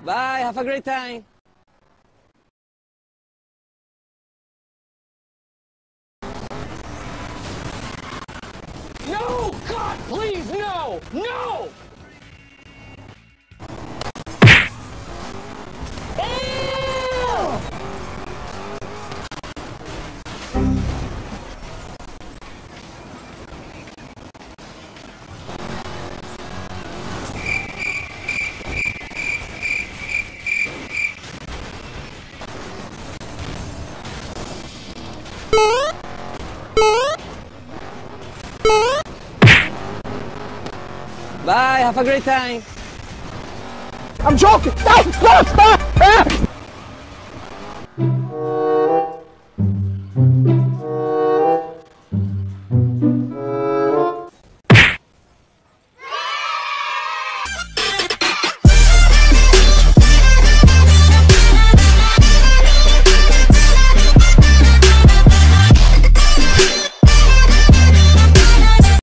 Bye, have a great time. No! God, please, no! No! Bye, have a great time. I'm joking! No! Stop! Stop! Ah!